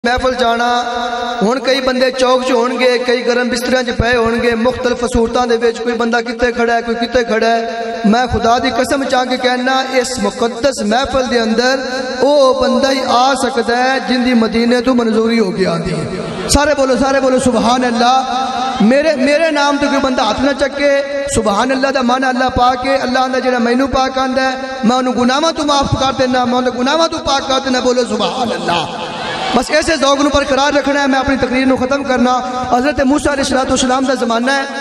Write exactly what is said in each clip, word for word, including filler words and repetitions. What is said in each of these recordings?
محفل جانا ہن کئی بندے چوک چ ہون گے، کئی گرم بستریاں چ پئے ہون گے، مختلف صورتاں دے وچ کوئی بندہ کتے کھڑا ہے، کوئی کتے کھڑا ہے۔ میں خدا دی قسم چاہ کے کہنا اس مقدس محفل دے اندر او بندہ ہی آ سکتا ہے جن دی مدینے تو منظوری ہو کے آندی ہے۔ سارے بولو سارے بولو سبحان اللہ۔ میرے میرے نام تو کوئی بندہ ہاتھ نہ چکے۔ سبحان اللہ دا معنی اللہ پاک ہے۔ اللہ آندا جڑا مینوں پاک آندا ہے میں انہوں گناہاں تو معاف کر دینا، میں انہوں گناہاں تو پاک کر دینا۔ بولو سبحان اللہ۔ بس ایسے ذوق نو برقرار رکھنا ہے۔ میں اپنی تقریر نو ختم کرنا۔ حضرت موسیٰ علیہ السلام دا زمانہ ہے۔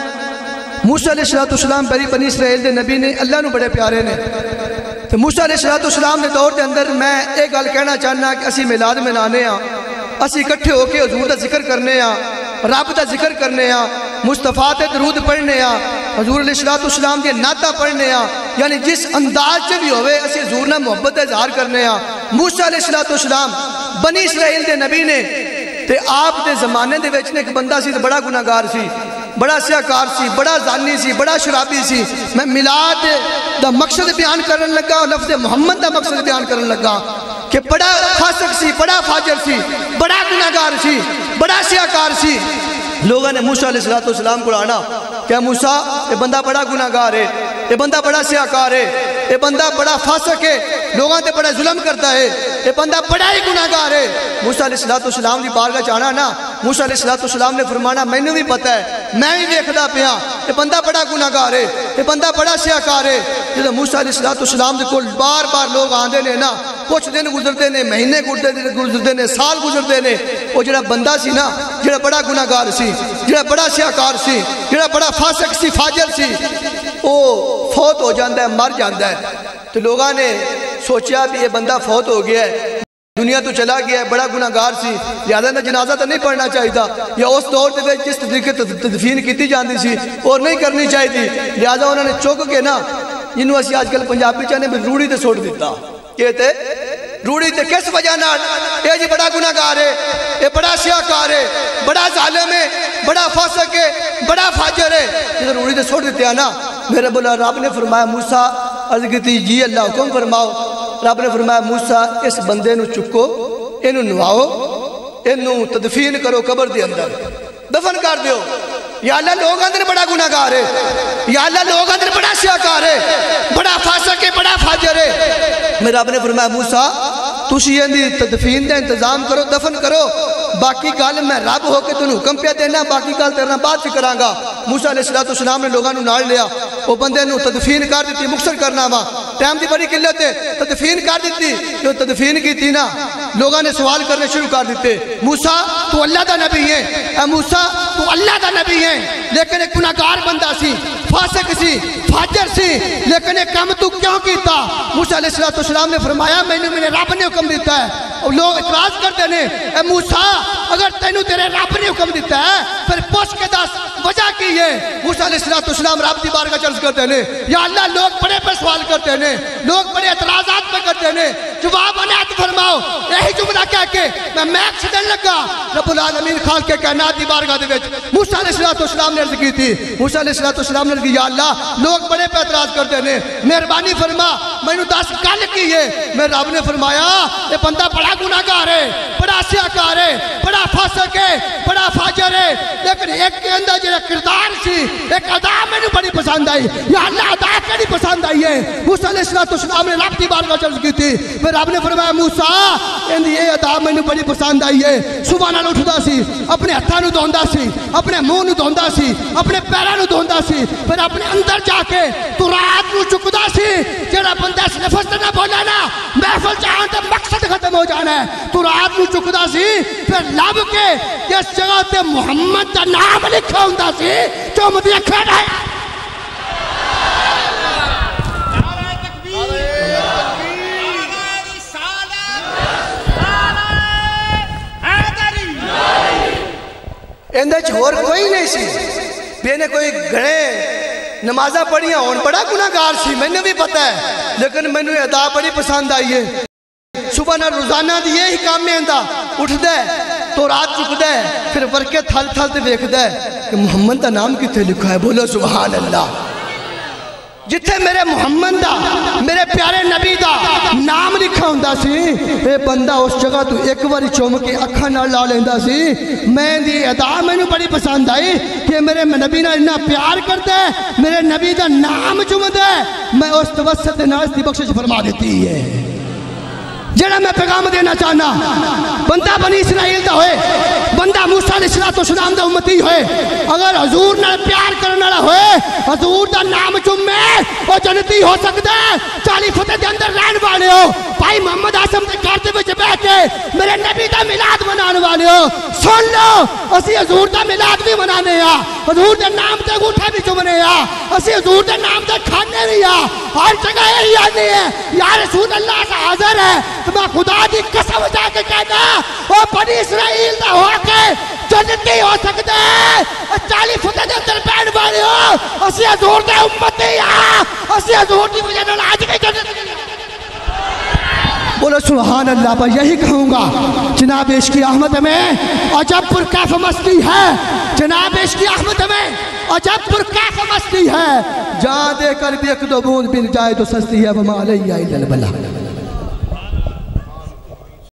موسیٰ علیہ السلام بری بنی اسرائیل دے نبی نے، اللہ نو بڑے پیارے نے۔ تو موسیٰ علیہ السلام نے دور دے اندر میں ایک گل کہنا چاہنا کہ اسی میلاد منانے ہاں، اسی اکٹھے ہو کے حضور دا ذکر کرنے ہاں، رب دا ذکر کرنے ہاں، مصطفیٰ تے درود پڑھنے ہاں، حضور علیہ السلام دی نعتاں پڑھنے ہاں، یعنی جس انداز سے بھی ہوئے اسی حضور نہ محبت دا اظہار کرنے ہاں۔ موسیٰ علیہ السلام بنی اسرائیل دے نبی نے تے آپ دے زمانے دے وچ نے ایک بندہ سی تے بڑا گناہگار سی، بڑا سیاکار سی، بڑا زانی سی، بڑا شرابی سی۔ میں میلاد دا مقصد بیان کرن لگا اور لفظ محمد دا مقصد بیان کرن لگا کہ بڑا فاسق سی، بڑا فاجر سی، بڑا گناہگار سی، بڑا سیاکار سی۔ لوگوں نے موسیٰ علیہ السلام کو آنا کہ موسیٰ یہ بندہ بڑا گناہگار ہے، یہ بندہ بڑا سیاکار ہے، یہ بندہ بڑا فاسق ہے، لوگوں تے بڑا ظلم کرتا ہے، یہ بندہ بڑا ہی گناہگار ہے۔ موسیٰ علیہ السلام دی بارگاہ چاہنا نا، موسیٰ علیہ السلام نے فرمانا میں نے بھی پتہ ہے، میں بھی دیکھدا پیا یہ بندہ بڑا گناہگار ہے، یہ بندہ بڑا سیاکار ہے۔ جب موسیٰ علیہ السلام دے کول بار بار لوگ آندے نے نا، کچھ دن گزرتے نے، مہینے گزرتے نے، سال گزرتے نے، وہ جڑا بندہ سی نا، جڑا بڑا گناہگار سی، جڑا بڑا سیاکار سی، جڑا بڑا فاسق سی، فاجر سی، وہ فوت ہو جاندہ ہے، مر جاندہ ہے۔ تو لوگاں نے سوچیا بھی یہ بندہ فوت ہو گیا ہے، دنیا تو چلا گیا ہے، بڑا گناہگار سی، لہذا نہ جنازہ تو نہیں پڑھنا چاہیے تھا، یا اس دور دے جس طریقے تدفین کیتی جاندی سی اور نہیں کرنی چاہیے تھی، لہذا انہوں نے چک کے نا جنہوں اسی آج کل پنجابی چاہنے میں روڑی تے سوٹ دیتا۔ کہتے روڑی تے کس وجہ نہ یہ جی بڑا گناہگار ہے، یہ بڑا سیاکار ہے، بڑا ظالم ہے، بڑا فاسق ہے، بڑا فاجر ہے، جب روڑی تے سوٹ دیتے ہیں نا، میرے بولا رب نے فرمایا موسیٰ عرض کیتی جی اللہ حکم فرماؤ۔ رب نے فرمایا موسیٰ اس بندے نو چکو، انہوں نواؤ، انہوں تدفین کرو قبر دے اندر، دفن کر دیو۔ یا اللہ لوگ اندر بڑا گناہگار ہے، یا اللہ لوگ اندر بڑا سیاکار ہے، بڑا فاسق ہے، بڑا فاجر ہے۔ میرے رب نے فرمایا موسیٰ تُشی اندی تدفین دے انتظام کرو، دفن کرو، باقی کال میں رب ہو کے تنہوں حکم پیا دینا، باقی کال تیرنا بات فکران گا۔ موسیٰ علیہ السلام نے لوگاں نو نال لیا، وہ بندے نو تدفین کر دیتی، مکسر کرنا ماں ٹائم دی بڑی قلت ہے، تدفین کر دیتی۔ جو تدفین کی تھی نا لوگاں نے سوال کرنے شروع کر دیتے، موسیٰ تو اللہ دا نبی ہے، اے موسیٰ تو اللہ دا نبی ہے، لیکن ایک گناہگار بندہ سی، فاسق سی، فاجر سی، لیکن ایک کام تو کیوں کیتا؟ موسیٰ علیہ السلام نے فرمایا میں نے میرے رب نے حکم دیتا ہے۔ اور لوگ اعتراض کرتے ہیں اے موسیٰ اگر تینوں تیرے رب نے حکم دیتا ہے پھر پوچھ کے دس وجہ کی ہے۔ موسیٰ علیہ السلام رب دی بارگاہ چرز کرتے ہیں یا اللہ لوگ بڑے پر سوال کرتے ہیں، لوگ بڑے اعتراضات پہ کرتے ہیں، جواب عنایت فرماؤ۔ یہی جملہ کہہ کے میں میک چھڑن لگا، رب العالمین خالق کے کائنات دی بارگاہ دے وچ موسیٰ علیہ السلام نے عرض کی تھی۔ موسیٰ علیہ السلام نے عرض کی یا اللہ لوگ بڑے پہ اعتراض کرتے ہیں، مہربانی فرما میں نے دس گل کی ہے۔ میں رب نے فرمایا یہ بندہ بڑا گناہگار ہے، بڑا سیاکار ہے، بڑا فاسق ہے، بڑا فاجر ہے، لیکن ایک کے اندر جو کردار سی ایک ادا میں نے بڑی پسند آئی، یا اللہ ادا کیڑی پسند آئی ہے۔ موسیٰ علیہ السلام نے رب دی بارگاہ چرز کی تھی، پھر رب نے فرمایا موسیٰ اندی یہ ادا میں نے بڑی پسند آئی ہے۔ صبح نال اٹھدا سی، اپنے ہتھاں نو دھوندا سی، اپنے منہ نو دھوندا سی، اپنے پیراں نو دھوندا سی، پھر اپنے اندر جا کے تو رات نو چکدا سی۔ جڑا بندہ اس لفظ تے نہ بولا نا محفل جہاں تے مقصد ختم ہو جانا ہے، تو رات نو چکدا سی، پھر لب کے جس جگہ تے محمد دا نام لکھا ہوندا سی جو مدیہ کھڑا ہے۔ اندر چھوڑ کوئی نہیں سی، بھی نے کوئی گھڑے نمازہ پڑھیاں ہون بڑا گناہگار سی، میں نے بھی پتہ ہے، لیکن میں نے ادا بڑی پسند آئی ہے۔ صبح نہ روزانہ دی یہی کام میں اندہ اٹھ دے تو رات چک دے، پھر ورکے تھل تھل تے دیکھ دے کہ محمد دا نام کتے لکھا ہے۔ بولو سبحان اللہ۔ جتھے میرے محمد دا میرے پیارے نبی دا نام لکھا ہوندا سی اے بندہ اس جگہ تو ایک باری چوم کے اکھاں نال لا لیندا سی میں دی ادا مینوں بڑی پسند آئی کہ میرے نبی نال اتنا پیار کردا ہے میرے نبی دا نام چومدا ہے میں اس توسط دے نال اس دی بخشش فرما دیتی ہے جڑا میں پیغام دینا چاہنا بندہ بنی اسرائیل دا ہوئے بندہ موسیٰ علیہ السلام دا امتی ہوئے اگر حضور نال پیار کرنے والا ہوئے حضور دا نام چومے وہ جنتی ہو سکتا ہے چالی فتح دے اندر رہن والے ہو بھائی محمد آسم دے گھر دے وچ بیٹھ کے میرے نبی دا میلاد منانے والے ہو سن لو اسی حضور دا میلاد بھی منانے ہاں حضور دے نام تے انگوٹھے بھی چومنے ہاں اسی حضور دے نام تے کھانے بھی ہاں ہر جگہ یہی آنے ہے یا رسول اللہ کا حاضر ہے تو میں خدا دی قسم جا کے کہنا وہ بنی اسرائیل دا ہو کے جنتی ہو سکتا ہے چالی فتح دے اندر بین والے ہو اسی حضور دے امتی ہاں اسی حضور دی وجہ نال آج بھی جنتی بولو سبحان اللہ پر یہی کہوں گا جناب عشقی احمد میں عجب پر کیف مستی ہے جناب عشقی احمد میں عجب پر کیف مستی ہے جان دے کر بھی ایک دو بوند بن جائے تو سستی ہے وما علیہ الا البلاغ